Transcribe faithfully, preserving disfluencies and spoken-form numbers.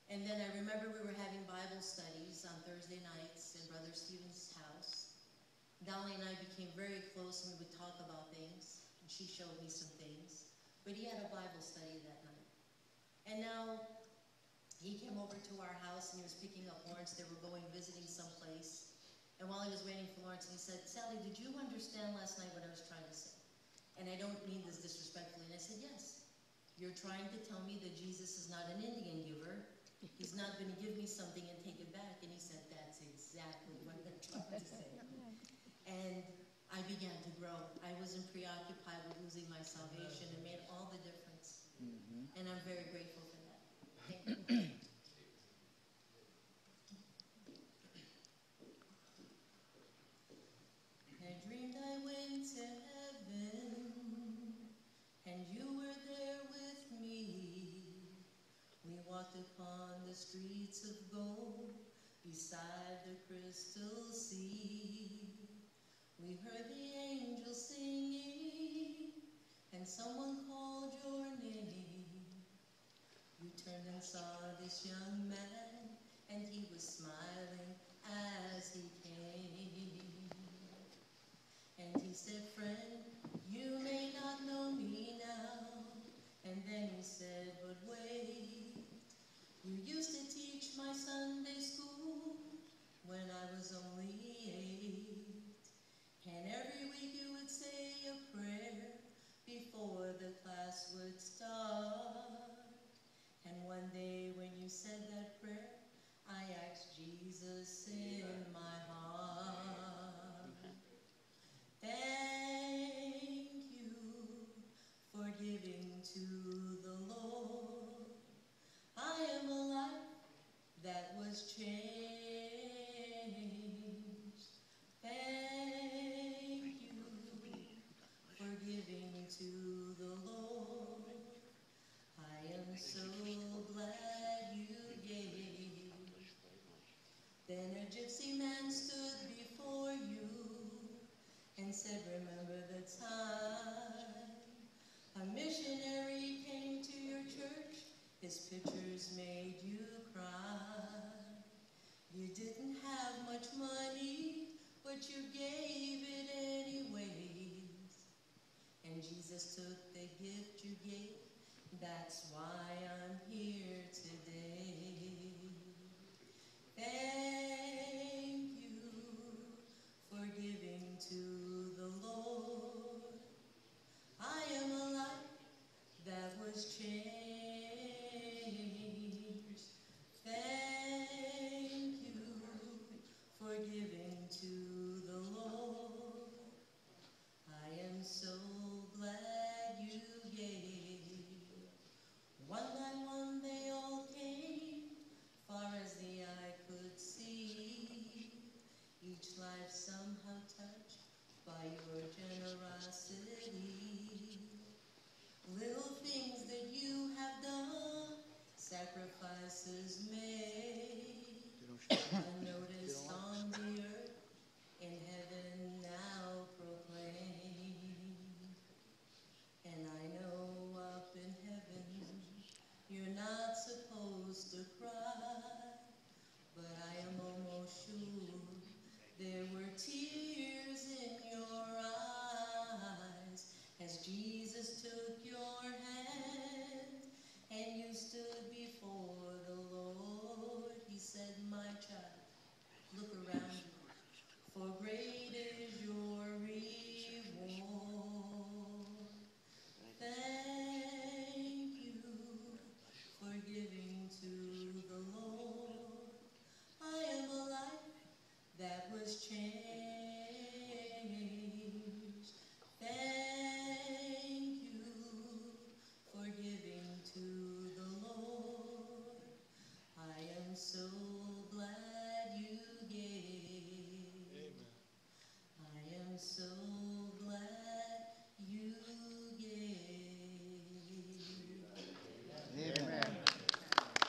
And then I remember we were having Bible studies on Thursday nights in Brother Stephen's house. Dolly and I became very close and we would talk about things. And she showed me some things. But he had a Bible study that night. And now he came over to our house and he was picking up Lawrence. They were going visiting someplace. And while he was waiting for Lawrence, he said, Sally, did you understand last night what I was trying to say? And I don't mean this disrespectfully. And I said, yes. You're trying to tell me that Jesus is not an Indian giver. He's not going to give me something and take it back. And he said, that's exactly what they're trying to say. And I began to grow. I wasn't preoccupied with losing my salvation. It made all the difference. Mm-hmm. And I'm very grateful for that. Thank you. I dreamed I went to heaven, and you were there with me. We walked upon the streets of gold, beside the crystal sea. We heard the angels singing, and someone called your name. You turned and saw this young man, and he was smiling as he came. And he said, friend, you may not know me now. And then he said, but wait, you used to teach my Sunday school when I was only eight. And every week you would say a prayer before the class would start. And one day when you said that prayer, I asked Jesus in my heart. Thank you for giving to the Lord. I am a life that was changed. Thank you for giving to the Lord. I am so glad you gave. Then a gypsy man stood before you and said, remember the time a missionary came to your church. His pictures made you cry. You didn't have much money, but you gave it anyways. And Jesus took the gift you gave. That's why I'm here today. Thank you for giving to the Lord. I am a life that was changed. Thank you for giving to the Lord. I am so glad you gave. One by one they all came, far as the eye could see. Each life somehow touched by your generosity. Little things that you have done, sacrifices made.